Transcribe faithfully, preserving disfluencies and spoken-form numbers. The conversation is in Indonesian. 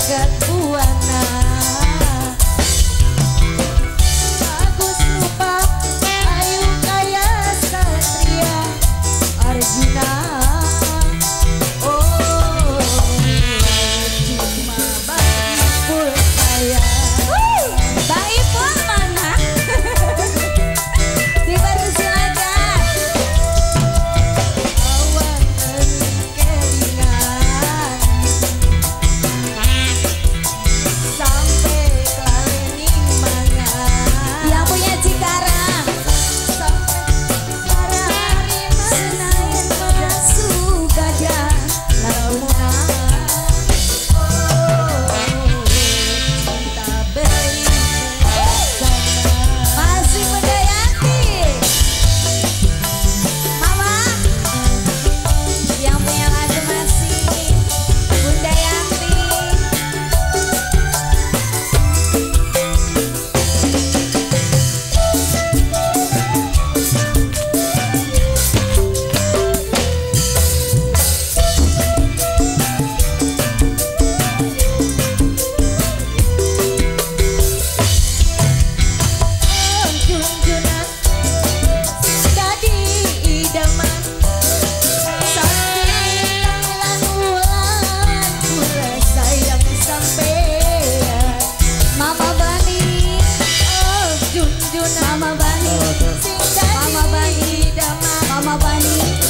jagat buana. Bagus rupa, ayu kaya satria Arjuna. Oh, cuma bagi pul saya. Bang Ipul mana? Dipersilakan. Awan keringan sampai kelaling mangan. Yang punya Cikarang. Sampai hari Senayan masuk gajah Lamongan. oh, cinta beri sana. Masih Mudayanti. Mama. Yang punya lagu masih Bunda Yanti. Junjunan dadi idaman saking lan wulan kula sayang sampean. Mama Bani. Oh junjunan Mama Bani. sing dadi Mama Bani. idaman Mama Bani.